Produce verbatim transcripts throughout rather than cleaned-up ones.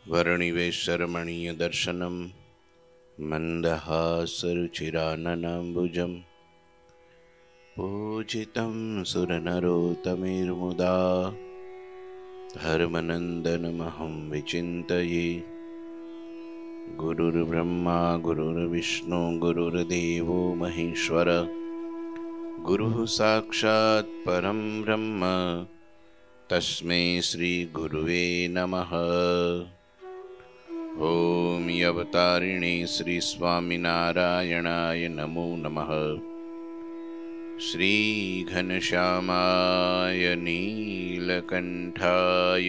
वर्णिवेशरमणीय दर्शनम मंदहासरुचिराननाम्बुजं पूजितं सुरनरोत्तमैर्मुदा धर्मनन्दनमहं विचिन्तये। गुरुर्ब्रह्मा गुरुर्विष्णु गुरुर्देवो महेश्वर गुरुः साक्षात् परं ब्रह्म तस्मै श्री गुरुवे नमः। ओम अवतारिणे श्री स्वामिनारायणाय नमो नमः। श्री घनश्यामाय नीलकंठाय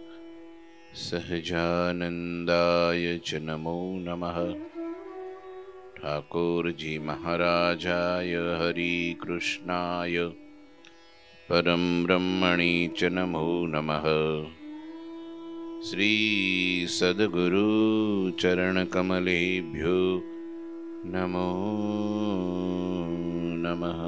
सहजानंदाय च नमो नमः। ठाकुर जी महाराजाय हरि कृष्णाय परम ब्रह्मणे च नमो नमः। श्री सद्गुरु चरण कमलेभ्यो नमो नमः।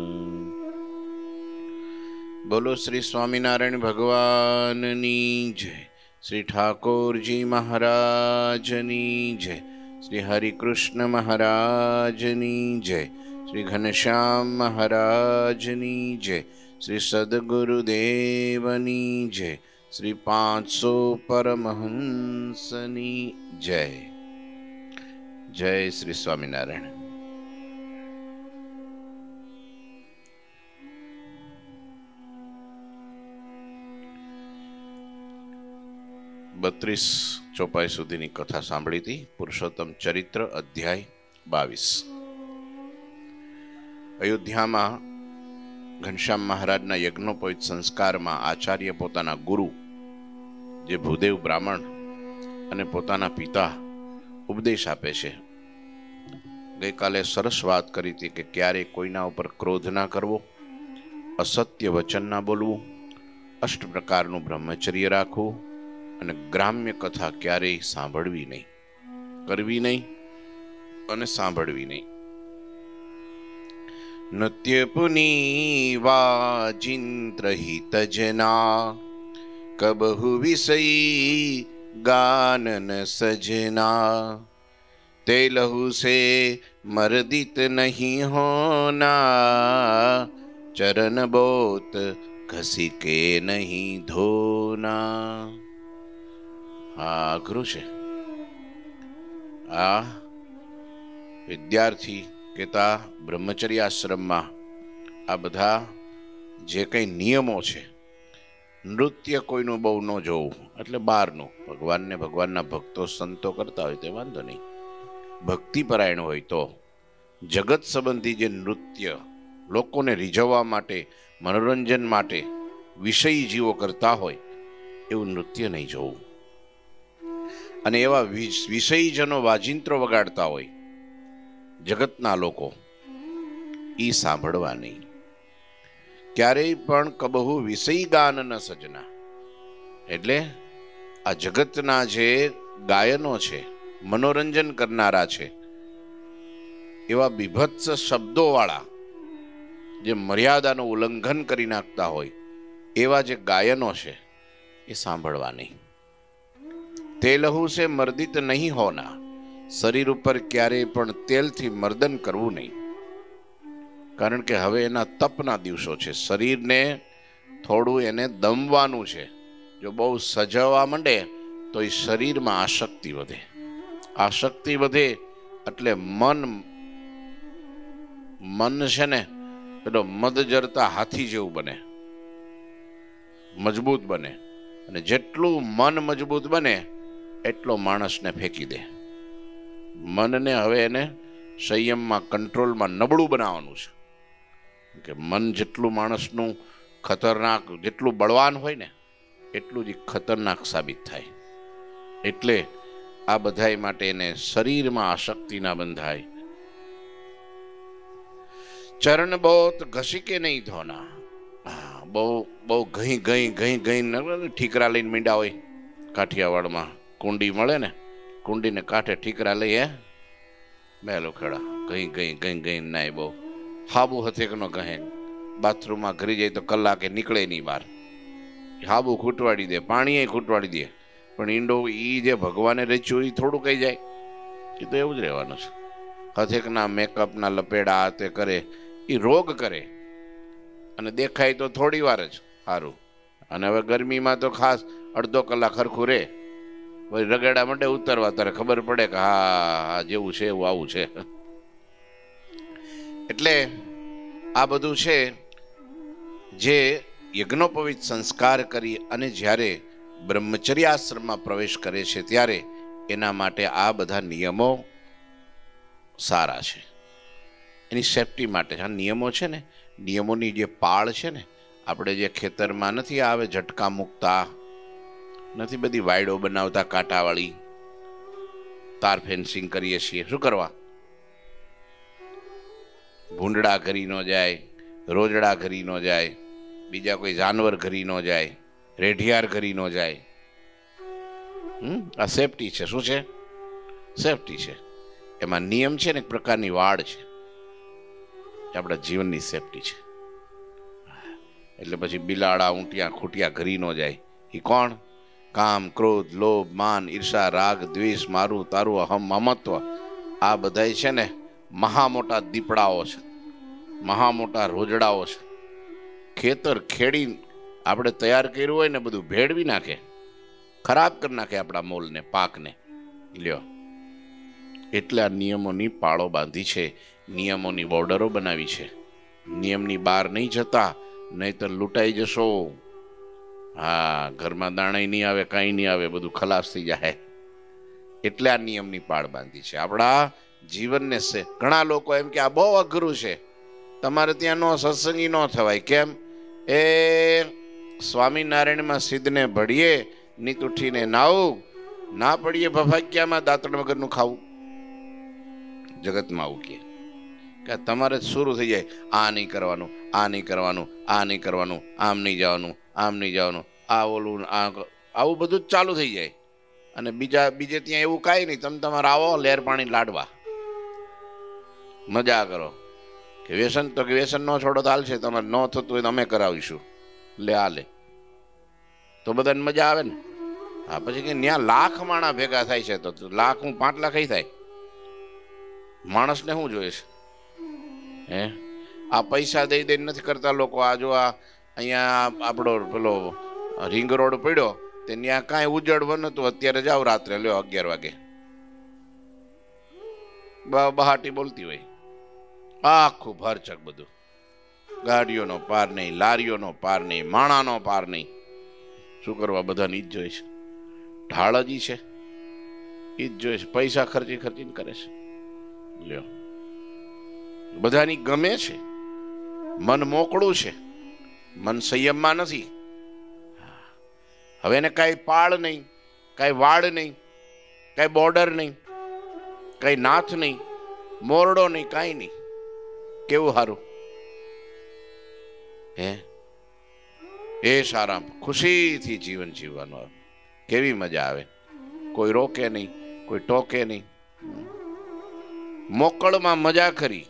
बोलो श्री स्वामीनारायण भगवाननी जय। श्री ठाकुर जी महाराजनी जय। श्री हरि कृष्ण महाराजनी जय। श्री घनश्याम महाराजनी जय। श्री सद्गुरुदेवनी जय। श्री पांच सौ परमहंसनी जय। जय श्री स्वामीनारायण। बत्रीस ચોપાઈ સુધીની કથા સાંભળી હતી। પુરુષોત્તમ ચરિત્ર અધ્યાય બાવીસ। અયોધ્યામાં ઘનશ્યામ મહારાજના યજ્ઞોપવિત સંસ્કારમાં આચાર્ય પોતાના ગુરુ જે ભૂદેવ બ્રાહ્મણ અને પોતાના પિતા ઉપદેશ આપે છે। ગઈકાલે સરસ વાત કરી હતી કે ક્યારે કોઈના ઉપર ક્રોધ ના કરવો, અસત્ય વચન ના બોલવું, અષ્ટ પ્રકારનું બ્રહ્મચર્ય રાખવું અને ગ્રામ્ય કથા ક્યારેય સાંભળવી નહીં, કરવી નહીં અને સાંભળવી નહીં। नृत्य पुनीवाजिंत्र हित जना कबहु विषयी गानन सजना ते लहू से मर्दित नहीं होना चरण बोत घसी के नहीं धोना। आ गुरु છે आ विद्यार्थी કેતા બ્રહ્મચર્ય આશ્રમમાં આ બધા જે કંઈ નિયમો છે, નૃત્ય કોઈનું બહુ ન જોવું, એટલે બહારનું, ભગવાનને ભગવાનના ભક્તો સંતો કરતા હોય તે વાંધો નહીં, ભક્તિપરાયણ હોય તો જગત સંબંધી જે નૃત્ય લોકોને રીઝવવા માટે, મનોરંજન માટે વિષયી જીવો કરતા હોય એવું નૃત્ય નહીં જોવું। અને એવા વિષયીજનો વાજિંત્રો વગાડતા હોય જગતના લોકો, ઈ સાંભળવા નહીં। ક્યારેય પણ કબહુ વિષયી ગાન ન સજના, એટલે આ જગતના જે ગાયનો છે, મનોરંજન કરનારા છે, એવા બીભત્સ શબ્દો વાળા જે મર્યાદાનું ઉલ્લંઘન કરી નાખતા હોય એવા જે ગાયનો છે એ સાંભળવા નહીં। તે લહુ સે મર્દિત નહીં હોના, શરીર ઉપર ક્યારેય પણ તેલથી મર્દન કરવું નહીં, કારણ કે હવે એના તપના દિવસો છે। શરીરને થોડું એને દમવાનું છે। જો બહુ સજાવવા માંડે તો એ શરીરમાં આસક્તિ વધે, આસક્તિ વધે એટલે મન મન છે ને પેલો મદ જરતા હાથી જેવું બને, મજબૂત બને, અને જેટલું મન મજબૂત બને એટલો માણસને ફેંકી દે। મનને હવે એને સંયમમાં, કંટ્રોલમાં નબળું બનાવવાનું છે, કે મન જેટલું માણસનું ખતરનાક, જેટલું બળવાન હોય ને એટલું જ ખતરનાક સાબિત થાય। એટલે આ બધાય માટે એને શરીરમાં આસક્તિ ના બંધાય। ચરણ બહોત ઘસી કે નહીં ધોના, બહુ બહુ ઘઈ ઘઈ ઘઈ ઘઈ ઠીકરા લઈને મીંડા હોય કાઠિયાવાડમાં, કુંડી મળે ને, કુંડીને કાંઠે ઠીકરા લઈ હે બે લોખેડા ગઈ ગઈ ગઈ ગઈ નાય બહુ હાબુ હથેક નો કહે બાથરૂમમાં ઘરી જાય તો કલાકે નીકળે નહીં બહાર, હાબુ ખૂટવાડી દે, પાણી ખૂટવાડી દે, પણ ઈંડો એ જે ભગવાને રચ્યું એ થોડું કહી જાય, એ તો એવું જ રહેવાનું છે. હથેકના મેકઅપના લપેડા તે કરે, એ રોગ કરે અને દેખાય તો થોડી વાર જ સારું. અને હવે ગરમીમાં તો ખાસ અડધો કલાક હરખું રહે, પછી રગડા માટે ઉતરવા ત્યારે ખબર પડે કે હા જેવું છે એવું આવું છે. એટલે આ બધું છે જે યજ્ઞોપવિત સંસ્કાર કરી અને જ્યારે બ્રહ્મચર્યાશ્રમમાં પ્રવેશ કરે છે ત્યારે એના માટે આ બધા નિયમો સારા છે, એની સેફટી માટે. આ નિયમો છે ને, નિયમોની જે પાળ છે ને, આપણે જે ખેતરમાં નથી આવે ઝટકા મૂકતા નથી, બધી વાયડો બનાવતા કાંટાવાળી, તાર ફેન્સિંગ કરીએ છીએ, શું કરવા? ભૂંડડા ઘરી ન જાય, રોજડા ઘરી ન જાય, બીજા કોઈ જાનવર ઘરી ન જાય, રેઢિયાર ઘરી ન જાય. હમ આ સેફટી છે. શું છે? સેફટી છે. એમાં નિયમ છે ને એક પ્રકારની વાડ છે, આપણા જીવનની સેફટી છે. એટલે પછી બિલાડા ઊંટિયા ખૂટિયા ઘરી ન જાય. એ કોણ? કામ, ક્રોધ, લોભ, માન, ઈર્ષા, રાગ, દ્વેષ, મારું તારું, અહમ, મમત્વ, આ બધા છે ને મહા મોટા દીપડાઓ છે, મહા મોટા રોજડાઓ છે. ખેતર ખેડી આપણે તૈયાર કર્યું હોય ને બધું ભેળવી નાખે, ખરાબ કરી નાખે આપણા મોલને, પાકને. લ્યો, એટલે આ નિયમોની પાળો બાંધી છે, નિયમોની બોર્ડરો બનાવી છે. નિયમની બહાર નહીં જતા, નહીં તો લૂંટાઈ જશો. હા, ઘરમાં દાણા નહીં આવે, કાંઈ નહીં આવે, બધું ખલાસ થઈ જાય. એટલે આ નિયમની પાળ બાંધી છે આપણા જીવનને. છે ઘણા લોકો એમ કે આ બહુ અઘરું છે, તમારે ત્યાં નો સત્સંગી ન થવાય. કેમ? એ સ્વામિનારાયણમાં સિદ્ધને ભળીએ નીત ઉઠીને નાવું, ના પડીએ ભફાક્યામાં દાંતણ વગરનું ખાવું. જગતમાં આવું કે તમારે શરૂ થઈ જાય, આ નહીં કરવાનું, આ નહીં કરવાનું, આ નહીં કરવાનું, આમ નહીં જવાનું, આમ નહીં જવાનું, આ ઓલું, આ આવું બધું જ ચાલુ થઈ જાય. અને બીજા બીજે ત્યાં એવું કાંઈ નહીં, તમે તમારે આવો લહેર પાણી લાડવા, મજા કરો. કે વ્યસન તો કે વ્યસન ન છોડો તો હાલશે, તમારે ન થતું હોય તો અમે કરાવીશું, લે આ લે, તો બધાને મજા આવે ને. હા, પછી કે ત્યાં લાખ માણા ભેગા થાય છે, તો લાખ હું પાંચ લાખ થાય, માણસને શું જોઈએ છે? હે આ પૈસા દઈ દઈને નથી કરતા લોકો. આ જો આ અહીંયા આપણો પેલો રિંગ રોડ પડ્યો તે ત્યાં કાંઈ ઉજળવું નતું, અત્યારે જાવ રાત્રે લ્યો અગિયાર વાગે બહાટી બોલતી હોય, આખું ભરચક બધું, ગાડીઓનો પાર નહીં, લારીઓનો પાર નહીં, માણાનો પાર નહીં. શું કરવા? બધાને ઈ જ જોઈએ છે, ઢાળ જ છે, ઈ જ જોઈએ છે, પૈસા ખર્ચી ખર્ચીને કરે છે. લ્યો, બધાની ગમે છે, મન મોકળું છે, મન સંયમમાં નથી. હવે એને કાંઈ પાળ નહીં, કાંઈ વાડ નહીં, કાંઈ બોર્ડર નહીં, કાંઈ નાથ નહીં, મોરડો નહીં, કાંઈ નહીં. કેવું સારું હે! એ સારા ખુશીથી જીવન જીવવાનું, કેવી મજા આવે. કોઈ રોકે નહીં, કોઈ ટોકે નહીં, મોકળમાં મજા કરી.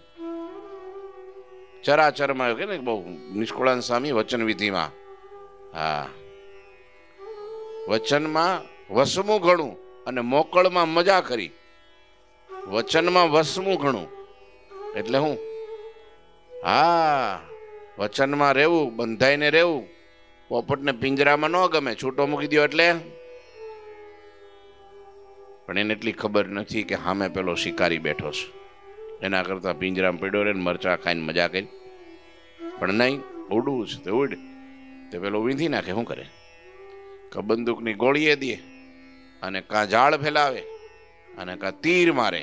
ચરાચરમાં કે ને બહુ નિષ્કુળાન સ્વામી વચન વિધિમાં, હા, વચનમાં વસમું ઘણું અને મોકળમાં મજા કરી. વચનમાં વસમું ઘણું એટલે હું? હા, વચનમાં રહેવું, બંધાઈને રહેવું. પોપટને પિંજરામાં ન ગમે, છૂટો મૂકી દો એટલે. પણ એને એટલી ખબર નથી કે સામે પેલો શિકારી બેઠો છે, એના કરતા પિંજરામાં પડ્યો રે મરચા ખાઈને મજા કરી. પણ નહીં, ઉડવું છે તો ઉડ, તે પેલો વીંધી નાખે. શું કરે? કે બંદૂકની ગોળીએ દે, અને કાં ઝાડ ફેલાવે, અને કાં તીર મારે.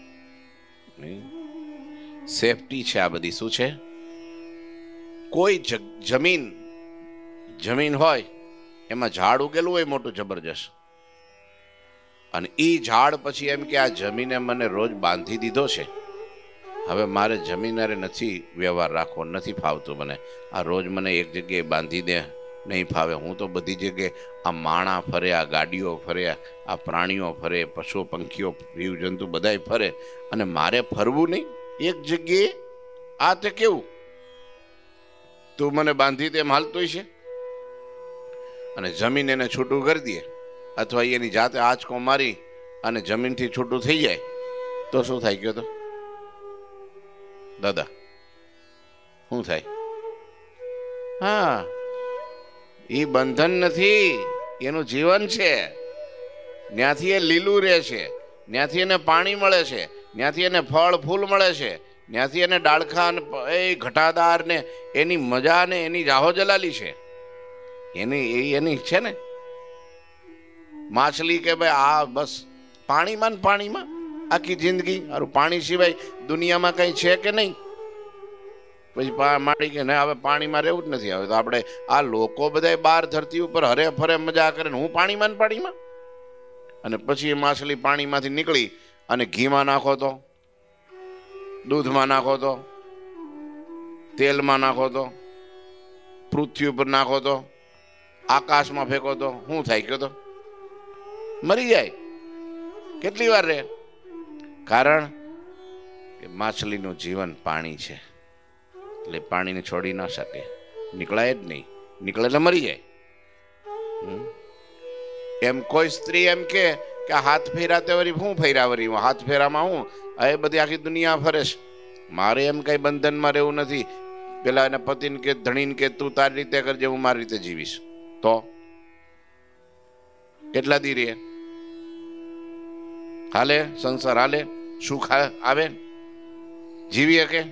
સેફટી છે આ બધી. શું છે? કોઈ જમીન જમીન હોય એમાં ઝાડ ઉગેલું હોય મોટું જબરજસ્ત, અને એ ઝાડ પછી એમ કે આ જમીને મને રોજ બાંધી દીધો છે, હવે મારે જમીનરે નથી વ્યવહાર રાખવો, નથી ફાવતું મને, આ રોજ મને એક જગ્યાએ બાંધી દે, નહીં ફાવે. હું તો બધી જગ્યાએ, આ માણા ફરે, આ ગાડીઓ ફરે, આ પ્રાણીઓ ફરે, પશુ પંખીઓ, જીવજંતુ બધાય ફરે, અને મારે ફરવું નહીં એક જગ્યાએ. આ તે કેવું? તું મને બાંધી તેમ હાલતું છે. અને જમીન એને છૂટું કરી દે અથવા એની જાતે આંચકો મારી અને જમીનથી છૂટું થઈ જાય તો શું થાય કયો તો દાદા? શું થાય? હા, એ બંધન નથી, એનું જીવન છે. ત્યાંથી એ લીલું રહે છે, ત્યાંથી એને પાણી મળે છે, ત્યાંથી એને ફળ ફૂલ મળે છે, ત્યાંથી એને ડાળખા એ ઘટાદાર ને એની મજા ને એની રાહો જલાલી છે. એની એની છે ને માછલી કે ભાઈ આ બસ પાણીમાં ને પાણીમાં આખી જિંદગી. સારું, પાણી સિવાય દુનિયામાં કઈ છે કે નહીં? પછી માડી કે હવે પાણીમાં રહેવું જ નથી. હવે તો આપણે આ લોકો બધા બહાર ધરતી ઉપર હરે ફરે મજા કરે ને હું પાણીમાં ને પાણીમાં. અને પછી એ માછલી પાણીમાંથી નીકળી અને ઘીમાં નાખો તો, દૂધમાં નાખો તો, તેલમાં નાખો તો, પૃથ્વી ઉપર નાખો તો, આકાશમાં ફેંકો તો શું થાય કયો તો? મરી જાય. કેટલી વાર રહે? કારણ કે માછલીનું જીવન પાણી છે, એટલે પાણીને છોડી ના શકે, નીકળાય જ નહીં. નીકળે એટલે મરી જાય. એમ કોઈ સ્ત્રી એમ કે હાથ ફેરાતે વળી હું ફેરા વળી હાથ ફેરામાં હું એ બધી આખી દુનિયા ફરે છે, મારે એમ કઈ બંધનમાં રહેવું નથી. પેલા એના પતિને કે ધણીને કે તું તારી રીતે કરજે, હું મારી રીતે જીવીશ. તો કેટલા દી રે હાલે સંસાર? હાલે? સુખ આવે? જીવી શકે?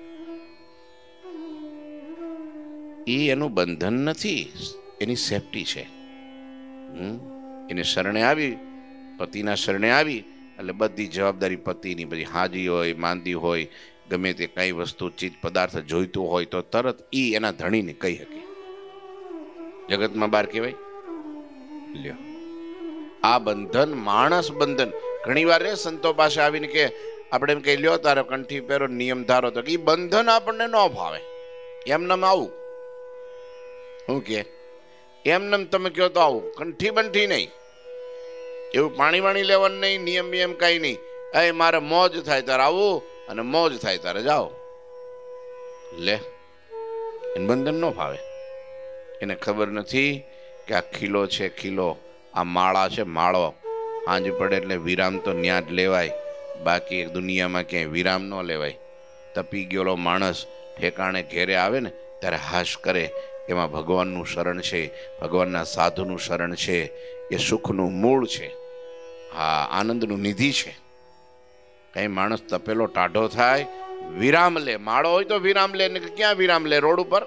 એ એનું બંધન નથી, એની સેફટી છે. હમ એને શરણે આવી, પતિના શરણે આવી એટલે બધી જવાબદારી પતિની. બધી હાજી હોય, માંદી હોય, ગમે તે કઈ વસ્તુ ચીજ પદાર્થ જોઈતું હોય તો તરત ઈ એના ધણીને કહી શકે. જગતમાં બાર કહેવાય. લ્યો, આ બંધન માણસ બંધન. ઘણી વાર રે સંતો પાસે આવીને કે આપણે એમ કહી લ્યો તારે કંઠી પહેરો, નિયમ ધારો, તો એ બંધન આપણને ન ભાવે. એમને આવું શું કે એમને તમે કહો તો આવું કંઠી બંઠી નહીં, એવું પાણી વાણી લેવાનું નહીં, નિયમ નિયમ કઈ નહીં. એ મારે મોજ થાય તારે આવું અને મોજ થાય તારે જાઓ. લે, એને બંધન ન ભાવે. એને ખબર નથી કે આ ખીલો છે, ખીલો આ માળા છે, માળો આંજ પડે એટલે વિરામ તો ન્યા જ લેવાય, બાકી દુનિયામાં ક્યાંય વિરામ ન લેવાય. તપી ગયેલો માણસ ઠેકાણે ઘેરે આવે ને ત્યારે હાશ કરે, એમાં ભગવાનનું શરણ છે, ભગવાનના સાધુનું શરણ છે, એ સુખનું મૂળ છે. હા, આનંદનું નિધિ છે. કઈ માણસ તપેલો ટાઢો થાય વિરામ લે, માળો હોય તો વિરામ લે, ક્યાં વિરામ લે? રોડ ઉપર.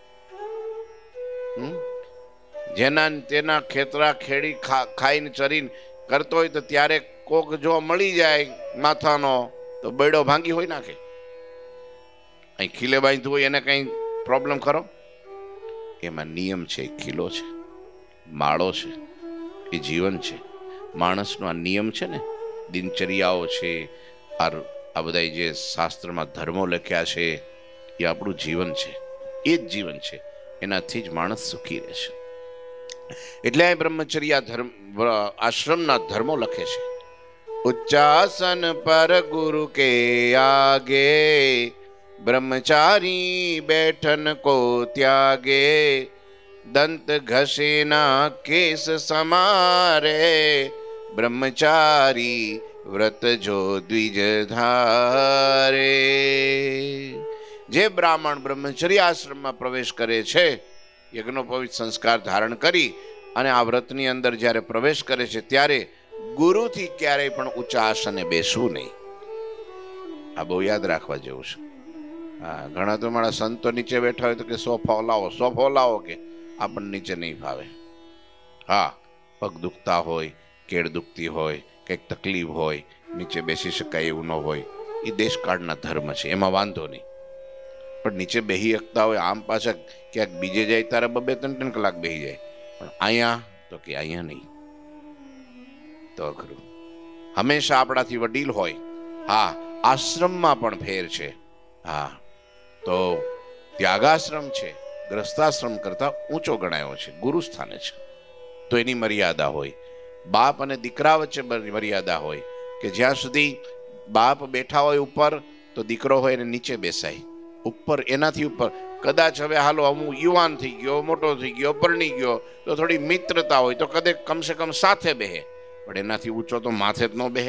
જેના તેના ખેતરા ખેડી ખાઈને ચરીને કરતો હોય તો ત્યારે કોક જો મળી જાય માથાનો તો બૈડો ભાંગી હોય નાખે. અહીં ખીલે બાંધતું હોય એને કઈ પ્રોબ્લેમ ખરો? એમાં નિયમ છે, ખીલો છે, માળો છે, એ જીવન છે. માણસનો આ નિયમ છે ને, દિનચર્યાઓ છે, આ બધા જે શાસ્ત્રમાં ધર્મો લખ્યા છે, એ આપણું જીવન છે. એ જ જીવન છે, એનાથી જ માણસ સુખી રહે છે. એટલે આ બ્રહ્મચર્ય ધર્મ આશ્રમના ધર્મો લખે છે. ઉચ્ચાસન પર ગુરુ કે આગે, બ્રહ્મચારી બેઠન કો ત્યાગે, દંત ઘસેના કેસ સમારે, બ્રહ્મચારી વ્રત જો દ્વિજ ધારે. જે બ્રાહ્મણ બ્રહ્મચર્ય આશ્રમમાં પ્રવેશ કરે છે, યજ્ઞોપવિત સંસ્કાર ધારણ કરી અને આ વ્રતની અંદર જ્યારે પ્રવેશ કરે છે ત્યારે ગુરુથી ક્યારેય પણ ઊંચા આસને બેસવું નહીં. આ બહુ યાદ રાખવા જેવું છે. હા, ઘણા તો મારા સંતો નીચે બેઠા હોય તો કે સોફો લાવો, સોફો લાવો, કે આપણને નીચે નહીં ફાવે. હા, પગ દુખતા હોય, કેળ દુખતી હોય, કંઈક તકલીફ હોય, નીચે બેસી શકાય એવું ન હોય, એ દેશકાળના ધર્મ છે, એમાં વાંધો નહીં. પણ નીચે બેસી શકતા હોય, આમ પાછા ક્યાંક બીજે જાય તારે બબે ત્રણ ત્રણ કલાક બેસી જાય, પણ અહીંયા તો કે અહીંયા નહીં. તો ખરું હંમેશા આપણાથી વડીલ હોય. હા, આશ્રમમાં પણ ફેર છે. હા, તો ત્યાગાશ્રમ છે, ગ્રસ્તાશ્રમ કરતા ઊંચો ગણાયો છે, ગુરુ સ્થાને છે, તો એની મર્યાદા હોય. બાપ અને દીકરા વચ્ચે મર્યાદા હોય કે જ્યાં સુધી બાપ બેઠા હોય ઉપર તો દીકરો હોય એને નીચે બેસાય, ઉપર એનાથી ઉપર કદાચ હવે હાલો હું યુવાન થઈ ગયો, મોટો થઈ ગયો, પરણી ગયો, તો થોડી મિત્રતા હોય તો કદાચ કમસે કમ સાથે બેહે, પણ એનાથી ઊંચો તો માથે જ ન બેહે.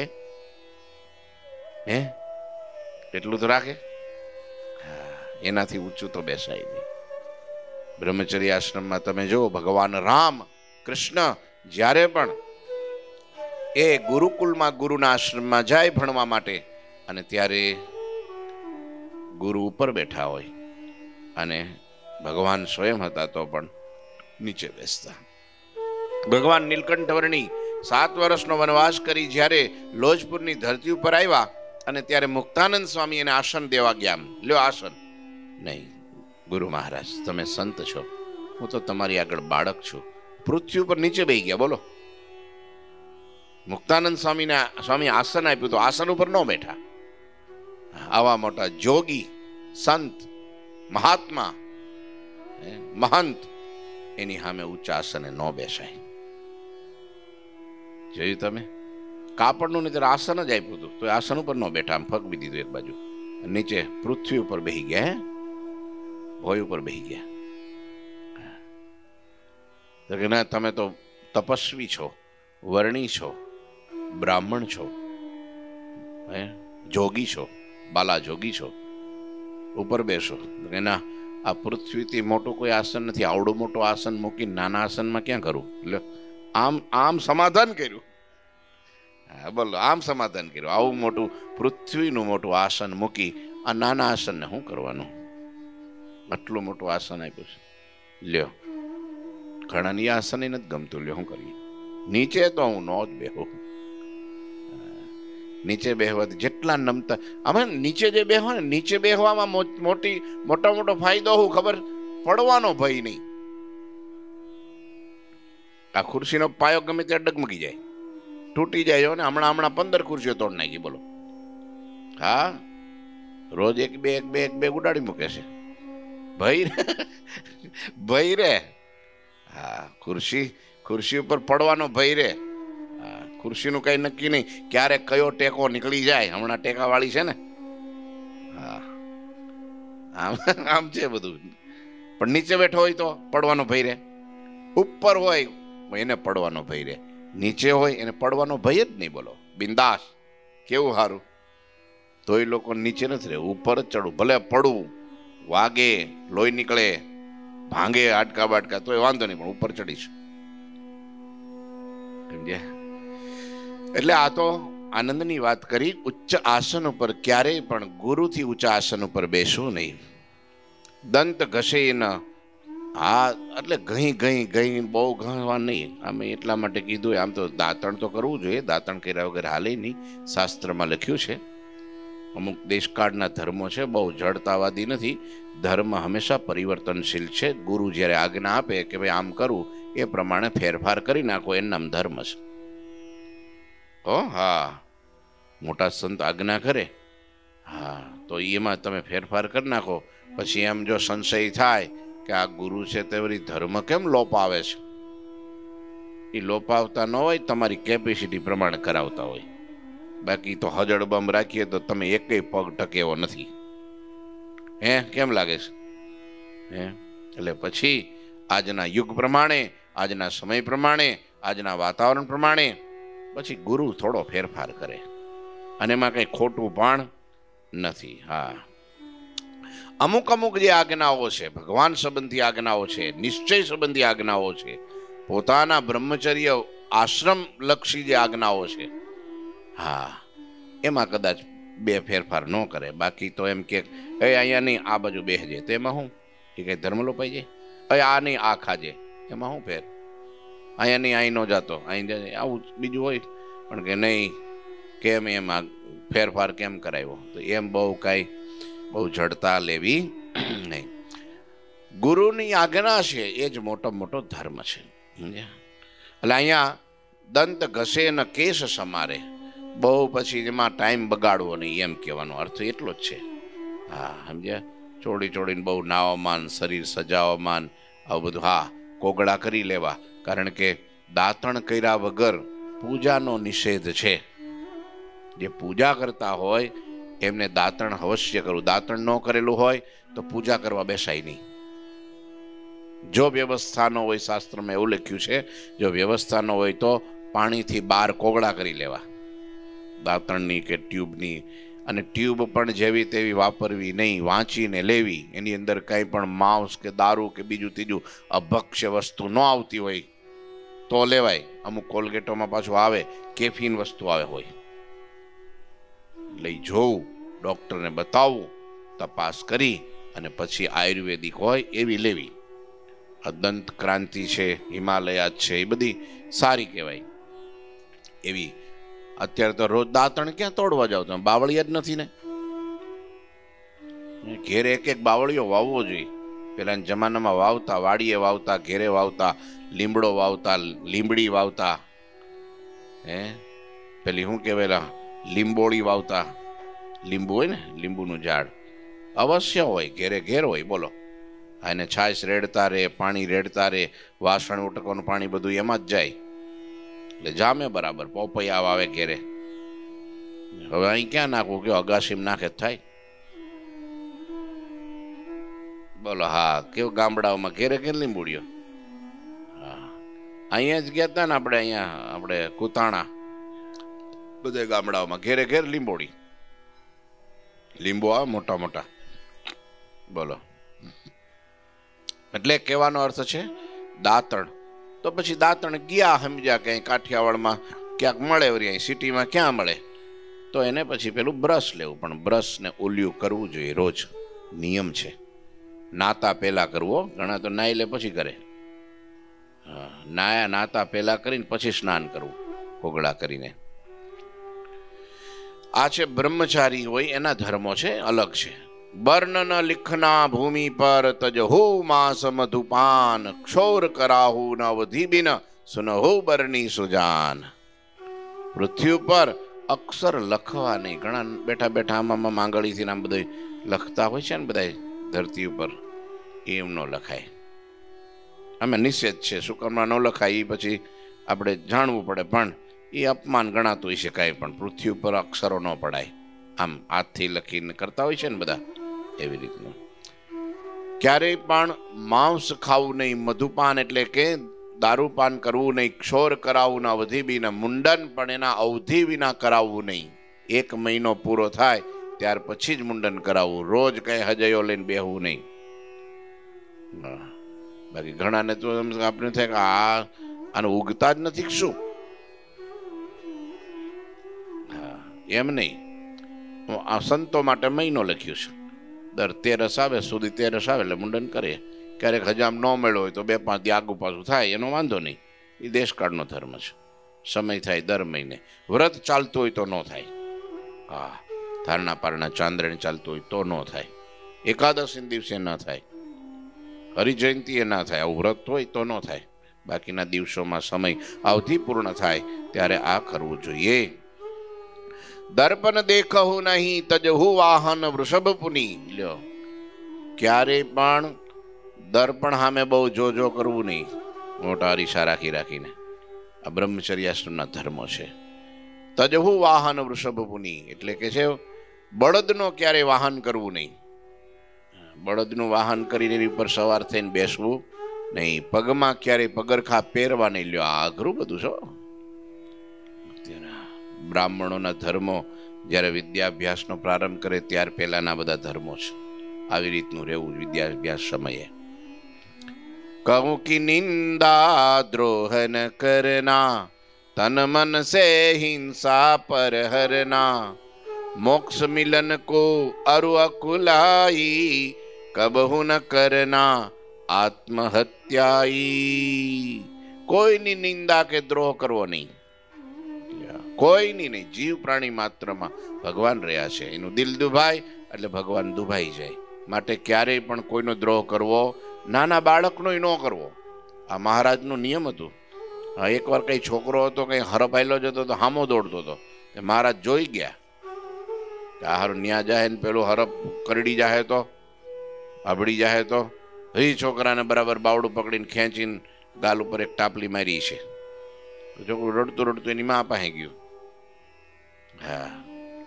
હે એટલું તો રાખે, એનાથી ઊંચું તો બેસાય નહીં. બ્રહ્મચર્ય આશ્રમમાં તમે જુઓ, ભગવાન રામ કૃષ્ણ જ્યારે પણ એ ગુરુકુલમાં ગુરુના આશ્રમમાં જાય ભણવા માટે, અને ત્યારે ગુરુ ઉપર બેઠા હોય અને ભગવાન સ્વયં હતા તો પણ નીચે બેસતા. ભગવાન નીલકંઠ વર્ણી સાત વર્ષનો વનવાસ કરી જ્યારે લોજપુરની ધરતી ઉપર આવ્યા, અને ત્યારે મુક્તાનંદ સ્વામી એને આસન દેવા ગયા. લ્યો આસન. નહીં, ગુરુ મહારાજ તમે સંત છો, હું તો તમારી આગળ બાળક છું. પૃથ્વી ઉપર નીચે બેસી ગયા. બોલો, મુક્તાનંદ સ્વામીને સ્વામી આસન આપ્યું તો આસન ઉપર ન બેઠા. આવા મોટા જોગી, સંત, મહાત્મા, મહંત, એની સામે ઊંચા આસને ન બેસાય. જોયું તમે? કાપડનું નહીં આસન જ આપ્યું હતું તો આસન ઉપર ન બેઠા, આમ ફગવી દીધું એક બાજુ, નીચે પૃથ્વી ઉપર બેસી ગયા, ભોય ઉપર બેસી ગયા. તો કે ના, તમે તો તપસ્વી છો, વર્ણી છો, બ્રાહ્મણ છો, હે જોગી છો, બાલા જોગી છો, ઉપર બેસો. કે ના, આ પૃથ્વીથી મોટું કોઈ આસન નથી, આવડું મોટું આસન મૂકી નાના આસનમાં ક્યાં કરું? એટલે આમ આમ સમાધાન કર્યું. હા બોલો, આમ સમાધાન કર્યું. આવું મોટું પૃથ્વીનું મોટું આસન મૂકી આ નાના આસનને શું કરવાનું? આટલું મોટું આસન આપ્યું છે, લ્યો. ઘણાની આસન નથી ગમતું, લ્યો શું કરીએ? નીચે તો હું ન જ બેહું. નીચે બેહવાથી જેટલા નમતા, અમે નીચે જે બેહવા ને, નીચે બેહવામાં મોટી મોટો મોટો ફાયદો શું ખબર? પડવાનો ભય નહીં. આ ખુરશીનો પાયો ગમે ત્યાં ડગમગી જાય, તૂટી જાય. ને હમણાં હમણાં પંદર ખુરશીઓ તોડ નાખી. બોલો, હા, રોજ એક બે એક બે એક બે ઉડાડી મૂકે છે. ભય ભય રે. હા, ખુરશી ખુરશી ઉપર પડવાનો ભય રે. હા, ખુરશીનું કઈ નક્કી નહીં, ક્યારે કયો ટેકો નીકળી જાય. હમણાં ટેકા વાળી છે ને. હા, આમ આમ છે બધું. પણ નીચે બેઠો હોય તો પડવાનો ભય રે, ઉપર હોય એને પડવાનો ભય રે, નીચે હોય એને પડવાનો ભય જ નહીં. બોલો, બિંદાસ. કેવું સારું. તો એ લોકો નીચે નથી રહેવું, ઉપર જ ચડવું. ભલે પડવું, વાગે, લોહી નીકળે, ભાંગે આટકા બાટકા, તો એ વાંધો નહીં, પણ ઉપર ચડીશું. સમજ્યા? એટલે આ તો આનંદની વાત કરી. ઉચ્ચ આસન ઉપર ક્યારેય પણ ગુરુથી ઊંચા આસન ઉપર બેસવું નહીં. દંત ઘસે ન. હા, એટલે ઘઈ ઘઈ ઘઈ બહુ ઘવા નહીં. આમે એટલા માટે કીધું. આમ તો દાંતણ તો કરવું જોઈએ, દાંતણ કર્યા વગર હાલે નહીં. શાસ્ત્રમાં લખ્યું છે. અમુક દેશકાળના ધર્મો છે, બહુ જડતાવાદી નથી. ધર્મ હંમેશા પરિવર્તનશીલ છે. ગુરુ જ્યારે આજ્ઞા આપે કે ભાઈ આમ કરવું, એ પ્રમાણે ફેરફાર કરી નાખો, એનું નામ ધર્મ છે. ઓ હા, મોટા સંત આજ્ઞા કરે, હા, તો એમાં તમે ફેરફાર કરી નાખો. પછી એમ જો સંશય થાય કે આ ગુરુ છે તે વળી ધર્મ કેમ લોપાવે છે, એ લોપાવતા ન હોય, તમારી કેપેસિટી પ્રમાણે કરાવતા હોય. બાકી તો હજડબમ રાખીએ તો તમે એકેય પગ ટકેવો નથી. હે કેમ લાગે છે? હે એટલે પછી આજના યુગ પ્રમાણે, આજના સમય પ્રમાણે, આજના વાતાવરણ પ્રમાણે પછી ગુરુ થોડો ફેરફાર કરે, અને એમાં કંઈ ખોટું પણ નથી. હા, અમુક અમુક જે આજ્ઞાઓ છે, ભગવાન સંબંધી આજ્ઞાઓ છે, નિશ્ચય સંબંધી આજ્ઞાઓ છે, પોતાના બ્રહ્મચર્ય આશ્રમ લક્ષી જે આજ્ઞાઓ છે, હા, એમાં કદાચ બે ફેરફાર ન કરે. બાકી તો એમ કે એ અહીંયા નહીં, આ બાજુ બેસજે, તો એમાં શું? એ કંઈ ધર્મ લોપાઈ જાય? એ આ નહીં, આ ખાજે, એમાં શું ફેર? અહીંયા નહીં, અહીં ન જાતો, અહીં આવું બીજું હોય. પણ કે નહીં, કેમ એમ આ ફેરફાર કેમ કરાવ્યો? તો એમ બહુ કાંઈ બહુ જડતા લેવી નહીં. ગુરુની આજ્ઞા છે એ જ મોટો મોટો ધર્મ છે. સમજ્યા? એટલે અહીંયા દંત ઘસે ને કેશ સમારે, બહુ પછી એમાં ટાઈમ બગાડવો નહીં, એમ કહેવાનો અર્થ એટલો જ છે. હા, સમજ્યા? ચોડી ચોડીને બહુ નાવમાન, શરીર સજાવમાન, આવું બધું. હા, કોગળા કરી લેવા, કારણ કે દાંતણ કર્યા વગર પૂજાનો નિષેધ છે. જે પૂજા કરતા હોય એમને દાંતણ અવશ્ય કરવું. દાંતણ ન કરેલું હોય તો પૂજા કરવા બેસાય નહીં. જો વ્યવસ્થા ન હોય, શાસ્ત્રમાં એવું લખ્યું છે, જો વ્યવસ્થા ન હોય તો પાણીથી બાર કોગળા કરી લેવા, દાંતણની કે ટ્યુબની. અને ટ્યુબ પણ જેવી તેવી વાપરવી નહીં, વાંચીને લેવી. એની અંદર કંઈ પણ માંસ કે દારૂ કે બીજું ત્રીજું અભક્ષ્ય વસ્તુ ન આવતી હોય તો લેવાય. અમુક કોલગેટોમાં પાછું આવે કેફીન વસ્તુ આવે હોય. લઈ જોવું, ડૉક્ટરને બતાવવું, તપાસ કરી અને પછી આયુર્વેદિક હોય એવી લેવી. આ દંત ક્રાંતિ છે, હિમાલયા છે, એ બધી સારી કહેવાય એવી. અત્યારે તો રોજ દાંતણ ક્યાં તોડવા જાવ તમે? બાવળિયા જ નથી ને. ઘેરે એક એક બાવળીઓ વાવવો જોઈએ. પેલાના જમાનામાં વાવતા, વાડીએ વાવતા, ઘેરે વાવતા, લીમડો વાવતા, લીમડી વાવતા, હે પેલી શું કહેવાય, લીંબોળી વાવતા. લીંબુ હોય ને, લીંબુનું ઝાડ અવશ્ય હોય, ઘેરે ઘેર હોય. બોલો, એને છાશ રેડતા રે, પાણી રેડતા રે, વાસણ ઉટકવાનું પાણી બધું એમાં જ જાય એટલે જામે બરાબર. પોપૈયા આવે ઘેરે. હવે અહીં ક્યાં નાખવું? કે અગાસીમાં નાખે થાય? બોલો. હા, કેવું ગામડાઓમાં ઘેરે ઘેર લીંબુડીઓ. હા, અહીંયા જ ગયા હતા ને આપણે, અહીંયા આપણે કુતાણા, બધે ગામડાઓમાં ઘેરે ઘેર લીંબોડી, લીંબુ આવે મોટા મોટા. બોલો, એટલે કહેવાનો અર્થ છે દાંતણ. તો પછી દાંતણ ગયા સમજ્યા કે કાઠિયાવાડમાં ક્યાંક મળે, વળી અહીં સિટીમાં ક્યાં મળે, તો એને પછી પેલું બ્રશ લેવું. પણ બ્રશને ઓલિયું કરવું જોઈએ રોજ, નિયમ છે. નાતા પહેલા કરવો. ઘણા તો નાઈ લે પછી કરે. હા, નાયા નાતા પહેલા કરીને પછી સ્નાન કરવું કોગળા કરીને. આ છે બ્રહ્મચારી હોય એના ધર્મો છે, અલગ છે. વર્ણન લિખના ભૂમિ પર તજહો માસ મધુપાન, ક્ષોર કરાહુ ન અવધિ બિન સુનહો બરની સુજાન. પૃથ્વી ઉપર અક્ષર લખવા નહીં. ઘણા બેઠા બેઠા આમાં માંગળીથી આમ બધું લખતા હોય છે ને બધા ધરતી ઉપર, એમ ન લખાય. અમે નિષેધ છે, શું કરવા ન લખાય એ પછી આપણે જાણવું પડે. પણ એ અપમાન ગણાતું હોય છે કાંઈ પણ. પૃથ્વી ઉપર અક્ષરો ન પડાય, આમ હાથથી લખીને કરતા હોય છે ને બધા, એવી રીતનું. ક્યારેય પણ માંસ ખાવું નહીં, મધુપાન એટલે કે દારૂપાન કરવું નહીં, ક્ષોર કરાવવું ના, અવધિ વિના, મુંડન પણ એના અવધિ વિના કરાવવું નહીં. એક મહિનો પૂરો થાય ત્યાર પછી જ મુંડન કરાવવું. રોજ કઈ હજયો લઈને બેહવું નહીં. બાકી ઘણાને તો આપણે થાય કે આ આને ઉગતા જ નથી શું? એમ નહીં. આ સંતો માટે મહિનો લખ્યું છે. દર તેરસ આવે સુધી તેરસ આવે એટલે મુંડન કરે. ક્યારેક હજામ ન મળ્યો હોય તો બે પાંચ દી આગુ પાછું થાય, એનો વાંધો નહીં. એ દેશકાળનો ધર્મ છે. સમય થાય દર મહિને. વ્રત ચાલતું હોય તો ન થાય. હા, ધારણા પારણા ચાંદ્રણી ચાલતું હોય તો ન થાય. એકાદશી દિવસે ન થાય, હરિજયંતિ એ ના થાય. આવું વ્રત હોય તો ન થાય. બાકીના દિવસોમાં સમય અવધિ પૂર્ણ થાય ત્યારે આ કરવું જોઈએ. દર્પણ દેખવું નહીં તજહુ વાહન વૃષભ પુની. લ્યો, ક્યારે પણ દર્પણ સામે બહુ જો જો કરવું નહીં, મોટા અરીસા રાખી રાખીને. આ બ્રહ્મચર્યાશ્રમના ધર્મો છે. તજહુ વાહન વૃષભ પુની એટલે કે છે બળદનો ક્યારે વાહન કરવું નહીં. બળદનું વાહન કરીને એની ઉપર સવાર થઈને બેસવું નહીં. પગમાં ક્યારેય પગરખા પહેરવા નહીં. લ્યો, આ અઘરું બધું છો. બ્રાહ્મણોના ધર્મો જ્યારે વિદ્યાભ્યાસનો પ્રારંભ કરે ત્યાર પહેલાના બધા ધર્મો છે. આવી રીતનું રહેવું વિદ્યાભ્યાસ સમયે. કહું કી નિંદા દ્રોહ ન કરના, તન મન સે હિંસા પર હરના, મોક્ષ મિલન કો અરુ અકુલાઈ, કબહુ ન કરના આત્મહત્યાઈ. કોઈની નિંદા કે દ્રોહ કરવો નહીં. કોઈની નહીં. જીવ પ્રાણી માત્રમાં ભગવાન રહ્યા છે. એનું દિલ દુભાય એટલે ભગવાન દુભાઈ જાય. માટે ક્યારેય પણ કોઈનો દ્રોહ કરવો, નાના બાળકનો ન કરવો. આ મહારાજનું નિયમ હતું. હા, એકવાર કઈ છોકરો હતો કઈ હરપાયેલો જતો તો હામો દોડતો હતો. મહારાજ જોઈ ગયા કે આ હારું ન્યા જાય ને પેલું હરપ કરડી જાય તો, અબડી જાય તો. હરી છોકરાને બરાબર બાવડું પકડીને ખેંચીને ગાલ ઉપર એક ટાપલી મારી છે. છોકરું રડતું રડતું એની મા પાસે ગયું. હા,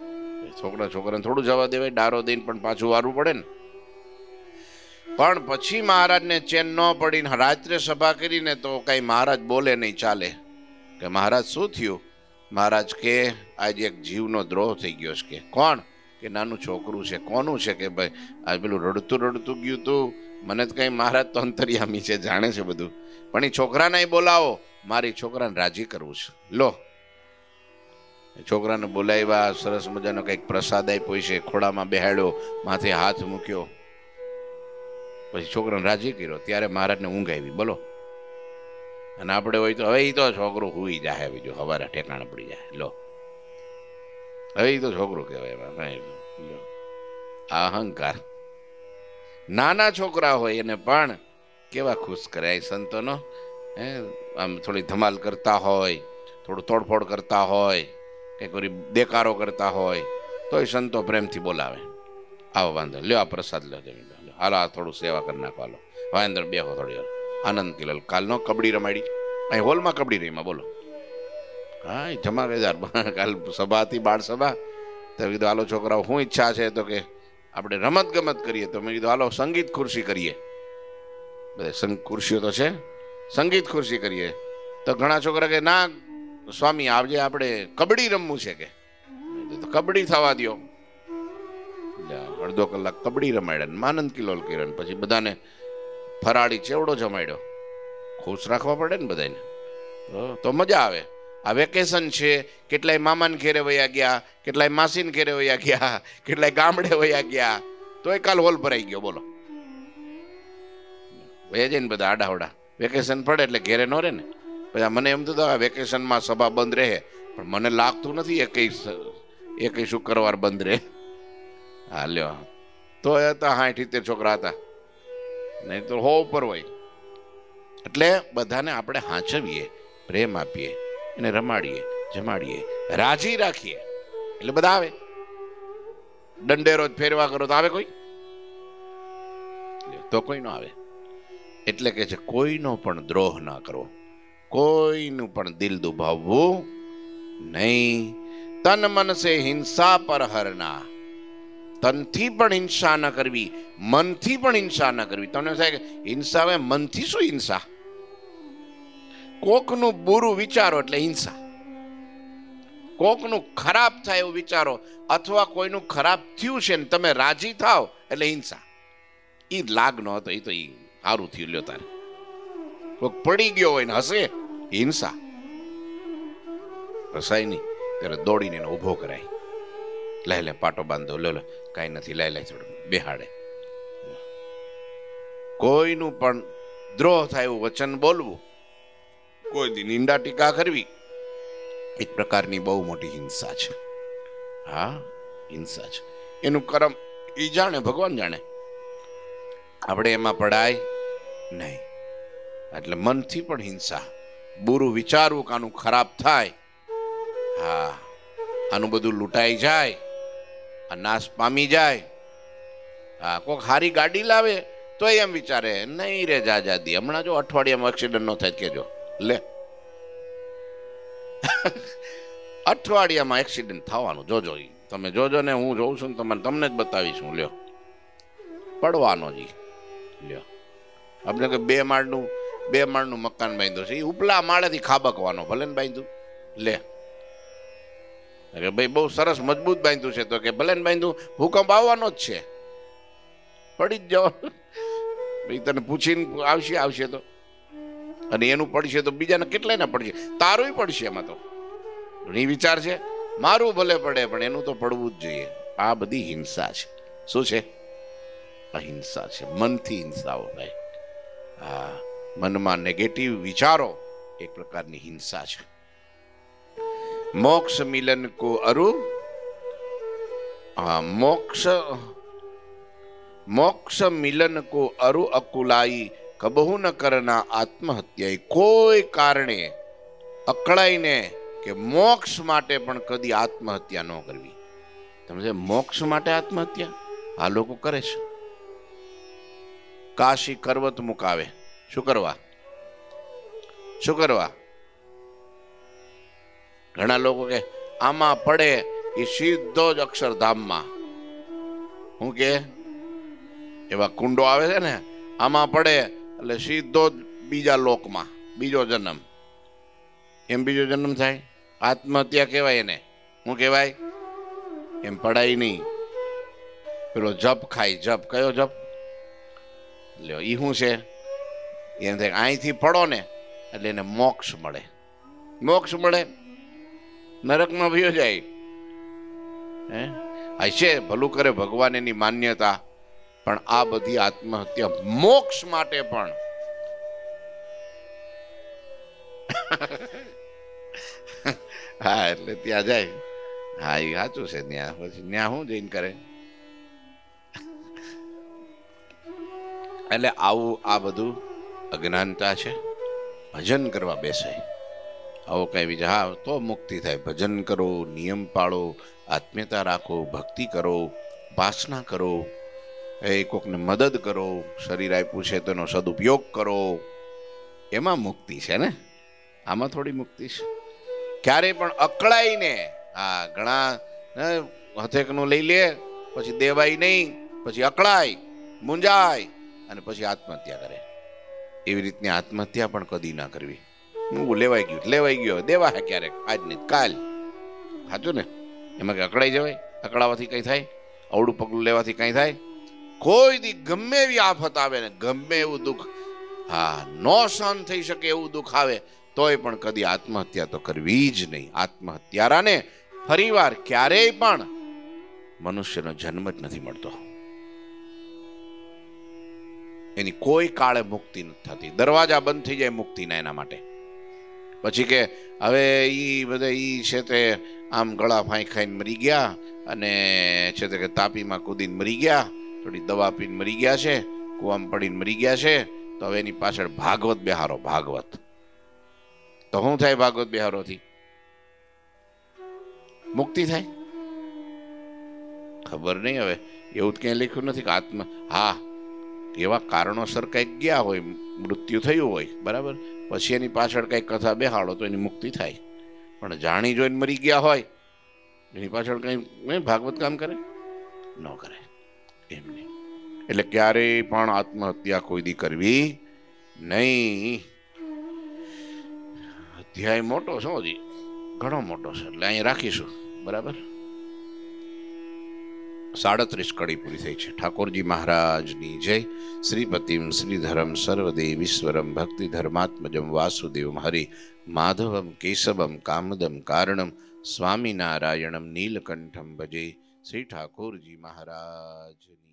છોકરા છોકરાને થોડું જવા દેવાય, ડારો દઈને પણ પાછું વારવું પડે ને. પણ પછી મહારાજને ચેન ન પડીને રાત્રે સભા કરીને તો કઈ મહારાજ બોલે નહીં, ચાલે. કે મહારાજ શું થયું? મહારાજ કે આજે એક જીવનો દ્રોહ થઈ ગયો છે. કે કોણ? કે નાનું છોકરું છે. કોનું છે? કે ભાઈ આ પેલું રડતું રડતું ગયું તું. મને તો કઈ મહારાજ તો અંતર્યામી છે, જાણે છે બધું, પણ એ છોકરાને બોલાવો, મારી છોકરાને રાજી કરવું છે. લો છોકરાને બોલાવ્યા, સરસ મજાનો કંઈક પ્રસાદ આપ્યો છે, ખોડામાં બેહાડ્યો, માથે હાથ મૂક્યો, પછી છોકરાને રાજી કર્યો. ત્યારે મહારાજને ઊંઘ આવી. બોલો. અને આપણે હોય તો હવે એ તો છોકરો હુઈ જાય, બીજું હવારે ઠેકાણે પડી જાય. લો હવે એ તો છોકરું કહેવાય. અહંકાર. નાના છોકરા હોય એને પણ કેવા ખુશ કરાય સંતોનો. હે આમ થોડી ધમાલ કરતા હોય, થોડું તોડફોડ કરતા હોય, કંઈક વળી દેકારો કરતા હોય, તોય સંતો પ્રેમથી બોલાવે. આવો વાંધો, લ્યો આ પ્રસાદ લ્યો, જમી લો, હાલો આ થોડું સેવા કરી નાખો, હાલો હવે અંદર બેહો થોડી વાર. આનંદ કિલલ કાલનો કબડ્ડી રમાડી અહીં હોલમાં, કબડ્ડી રહીમાં. બોલો. હા એ જમાવેદાર. કાલ સભા હતી, બાળ સભા. તો કીધું હાલો છોકરાઓ શું ઈચ્છા છે? તો કે આપણે રમત ગમત કરીએ. તો મેં કીધું હાલો સંગીત ખુરશી કરીએ. બધા ખુરશીઓ તો છે, સંગીત ખુરશી કરીએ. તો ઘણા છોકરા કે ના સ્વામી આજે આપણે કબડ્ડી રમવું છે. કે તો કબડ્ડી થવા દો. અડધો કલાક કબડ્ડી રમાડ્યા, માનંદ કિલોલ કિરણ. પછી બધાને ફરાળી ચેવડો જમાડ્યો. ખુશ રાખવા પડે ને બધાને, તો મજા આવે. આ વેકેશન છે, કેટલાય મામાને ઘેરે વયા ગયા, કેટલાય માસીને ઘેરે વયા ગયા, કેટલાય ગામડે વયા ગયા, તોય કાલ હોલ ભરાઈ ગયો. બોલો. વયા જાય ને બધા આડાવડા. વેકેશન પડે એટલે ઘેરે ન રહે ને. પછી મને એમ તો વેકેશનમાં સભા બંધ રહે, પણ મને લાગતું નથી એકઈ એકઈ શુક્રવાર બંધ રહે. હા લ્યો, તો હતા સાઠ સિત્તેર છોકરા હતા, નહીં તો હો ઉપર હોય. એટલે બધાને આપણે હાંચવીએ, પ્રેમ આપીએ, એને રમાડીએ, જમાડીએ, રાજી રાખીએ, એટલે બધા આવે. દંડેરો જ ફેરવા કરો તો આવે કોઈ? તો કોઈ ન આવે. એટલે કે છે કોઈનો પણ દ્રોહ ના કરવો, કોઈનું પણ દિલ દુભાવવું નહીં. તન મન સે હિંસા પર હરના. તનથી પણ હિંસા ન કરવી, મનથી પણ હિંસા ન કરવી. તમને થાય કે હિંસા હોય, મનથી શું હિંસા? કોકનું બુરું વિચારો એટલે હિંસા, કોકનું ખરાબ થાય એવું વિચારો, અથવા કોઈનું ખરાબ થયું છે ને તમે રાજી થાવ એટલે હિંસા. એ લાગ નો હતો, એ તો એ સારું થયું લ્યો તારે. કોઈક પડી ગયો હોય ને હશે, હિંસા. હસાય નહીં ત્યારે દોડીને એને ઊભો કરાય. લઈ લે પાટો બાંધો, લો લો કાંઈ નથી, લઈ લે થોડું બેહાડે. કોઈનું પણ દ્રોહ થાય એવું વચન બોલવું, કોઈ દી નિંદા ટીકા કરવી, એક પ્રકારની બહુ મોટી હિંસા છે. હા હિંસા છે. એનું કર્મ એ જાણે, ભગવાન જાણે. આપણે એમાં પડાય નહીં. એટલે મનથી પણ હિંસા, બુરું વિચારવું કે આનું ખરાબ થાય, હા આનું બધું લૂંટાઈ જાય, આ નાશ પામી જાય. હા કોઈક હારી ગાડી લાવે તો એમ વિચારે નહીં રે જાજાદી, હમણાં જો અઠવાડિયામાં એક્સિડન્ટ નો થાય કેજો. લે અઠવાડિયામાં એક્સિડન્ટ થવાનું જોજો. તમે જોજો ને, હું જોઉં છું ને, તમને તમને જ બતાવીશું. લ્યો પડવાનો જી. લ્યો આપણે કે બે માળનું બે માળનું મકાન બાંધ્યું છે, એ ઉપલા માળેથી ખાબકવાનો, ભલે ને બાંધ્યું. લે કે ભાઈ બહુ સરસ મજબૂત બાંધ્યું છે, તો કે ભલે ને બાંધ્યું, ભૂકંપ આવવાનો જ છે, પડી જ જવા. ભાઈ તને પૂછીને આવશે આવશે તો, અને એનું પડશે તો બીજાને કેટલાય ના પડશે, તારું પડશે. એમાં તો એ વિચાર છે મારું ભલે પડે પણ એનું તો પડવું જ જોઈએ. આ બધી હિંસા છે. શું છે? અહિંસા છે. મનથી હિંસાઓ થાય. હા મનમાં નેગેટિવ વિચારો એક પ્રકારની હિંસા છે. મોક્ષ મિલન કો અરુ, હા મોક્ષ મોક્ષ મિલન કો અરુ અકુલાઈ કબહુ ન કરના આત્મહત્યા. કોઈ કારણે અકળાઈને કે મોક્ષ માટે પણ કદી આત્મહત્યા ન કરવી. તમે મોક્ષ માટે આત્મહત્યા આ લોકો કરે છે. કાશી કરવત મુકાવે, શું કરવા? શું કરવા? ઘણા લોકો કે આમાં પડે એ સીધો જ અક્ષરધામમાં, હું કે એવા કુંડો આવે છે ને, આમાં પડે એટલે સીધો જ બીજા લોકમાં બીજો જન્મ. એમ બીજો જન્મ થાય? આત્મહત્યા કહેવાય એને. શું કહેવાય? એમ પડાય નહીં. પેલો જપ ખાય. જપ કયો જપ? લ્યો ઈ શું છે? એમ થાય અહીંથી પડો ને એટલે એને મોક્ષ મળે. મોક્ષ મળે, નરકમાં ભયો જાય. હે હશે ભલું કરે ભગવાન એની માન્યતા, પણ આ બધી આત્મહત્યા મોક્ષ માટે પણ. હા એટલે ત્યાં જાય. હા એ સાચું છે. ત્યાં પછી ત્યાં શું જઈને કરે? એટલે આવું આ બધું અજ્ઞાનતા છે. ભજન કરવા બેસાય આવો કઈ બીજા, હા તો મુક્તિ થાય. ભજન કરો, નિયમ પાળો, આત્મીયતા રાખો, ભક્તિ કરો, ઉપાસના કરો, એ કોકને મદદ કરો, શરીર આપ્યું છે તેનો સદુપયોગ કરો, એમાં મુક્તિ છે ને. આમાં થોડી મુક્તિ છે? ક્યારેય પણ અકળાય ને. હા ઘણા હથેકનું લઈ લે, પછી દેવાય નહીં, પછી અકળાય, મૂંઝાય અને પછી આત્મહત્યા કરે. એવી રીતની આત્મહત્યા પણ કદી ના કરવી. હું લેવાઈ ગયું લેવાઈ ગયો દેવા હે ક્યારેક, આજ નહીં કાલ. સાચું ને? એમાં કે અકળાઈ જવાય? અકળાવાથી કઈ થાય? અવળું પગલું લેવાથી કઈ થાય? કોઈ દી ગમે એવી આફત આવે ને, ગમે એવું દુઃખ, હા નો સહન થઈ શકે એવું દુઃખ આવે તોય પણ કદી આત્મહત્યા તો કરવી જ નહીં. આત્મહત્યારાને ફરીવાર ક્યારેય પણ મનુષ્યનો જન્મ જ નથી મળતો. એની કોઈ કાળે મુક્તિ નથી થતી. દરવાજા બંધ થઈ જાય મુક્તિના એના માટે. પછી કે હવે ઈ બધા ઈ છે તે આમ ગળા ફાંઈ ખાઈને મરી ગયા અને છે તે કે તાપીમાં કૂદીને મરી ગયા, થોડી દવા પીને મરી ગયા છે, કુવામાં પડીને મરી ગયા છે, તો હવે એની પાછળ ભાગવત બેહારો. ભાગવત તો શું થાય? ભાગવત બેહારોથી મુક્તિ થાય? ખબર નહીં. હવે એવું જ ક્યાંય લખ્યું નથી કે આત્મા, હા એવા કારણોસર કંઈક ગયા હોય, મૃત્યુ થયું હોય, બરાબર, પછી એની પાછળ કંઈક કથા બેહાડો તો એની મુક્તિ થાય. પણ જાણી જોઈને મરી ગયા હોય એની પાછળ કંઈ ભાગવત કામ કરે? ન કરે. એમ નહીં. એટલે ક્યારેય પણ આત્મહત્યા કોઈ દી કરવી નહીં. અધ્યાય મોટો છે હજી, ઘણો મોટો છે, એટલે અહીં રાખીશું. બરાબર. સાડત્રીસ કડી પૂરી થઈ છે. ઠાકોરજી મહારાજની જય. શ્રીપતિમ શ્રીધરમ સર્વદેવીશ્વરમ ભક્તિ ધર્માત્મજમ વાસુદેવમ હરિ માધવમ કેશવમ કામદમ કારણમ સ્વામિનારાયણમ નીલકંઠમ ભજે. શ્રી ઠાકોરજી મહારાજની